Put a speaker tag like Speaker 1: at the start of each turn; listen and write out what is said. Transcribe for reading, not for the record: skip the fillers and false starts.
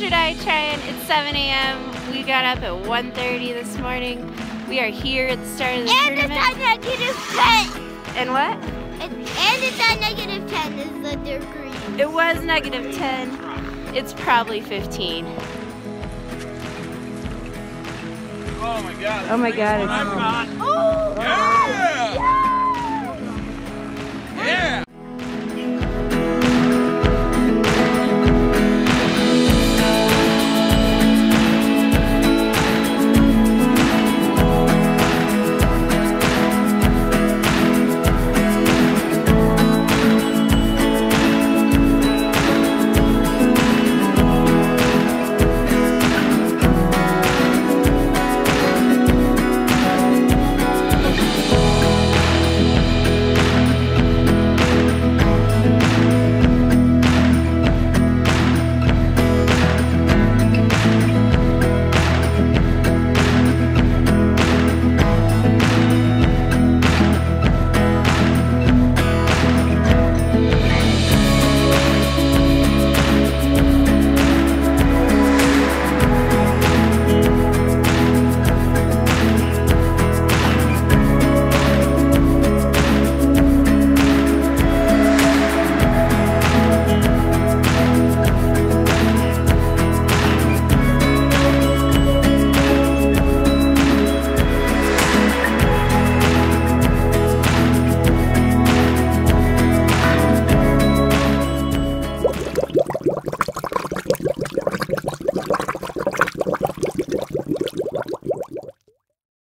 Speaker 1: should I try it? It's 7 a.m. We got up at 1:30 this morning. We are here at the start of the tournament.
Speaker 2: And it's at -10.
Speaker 1: And what?
Speaker 2: And it's at -10 is the degree.
Speaker 1: It was -10. It's probably 15.
Speaker 3: Oh my god.
Speaker 1: Oh my god.
Speaker 3: I've got.
Speaker 2: Oh!
Speaker 3: Yeah! Yeah!